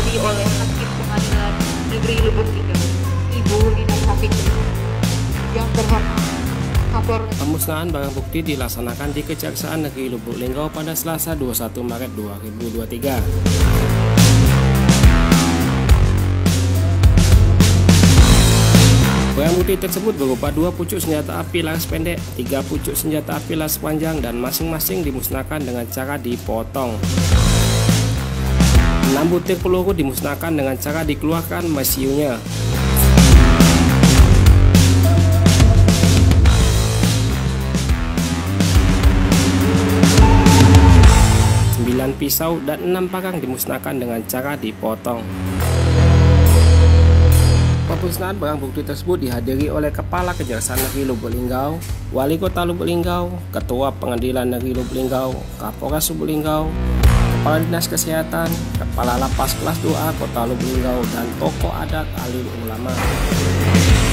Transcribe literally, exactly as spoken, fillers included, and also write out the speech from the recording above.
dihadiri oleh Hakim Pengadilan Negeri Lubuk Linggau, Ibu Lina Safitri. Yang terhormat, Kapolres. Pemusnahan barang bukti dilaksanakan di Kejaksaan Negeri Lubuk Linggau pada Selasa dua puluh satu Maret dua ribu dua puluh tiga. Barang bukti tersebut berupa dua pucuk senjata api laras pendek, tiga pucuk senjata api laras panjang, dan masing-masing dimusnahkan dengan cara dipotong. enam butir peluru dimusnahkan dengan cara dikeluarkan mesiunya. sembilan pisau dan enam parang dimusnahkan dengan cara dipotong. Pemusnahan barang bukti tersebut dihadiri oleh Kepala Kejaksaan Negeri Lubuk Linggau, Wali Kota Lubuk Linggau, Ketua Pengadilan Negeri Lubuk Linggau, Kapolres Lubuk Linggau, Kepala Dinas Kesehatan, Kepala Lapas Kelas dua A Kota Lubuk Linggau, dan tokoh adat alim ulama.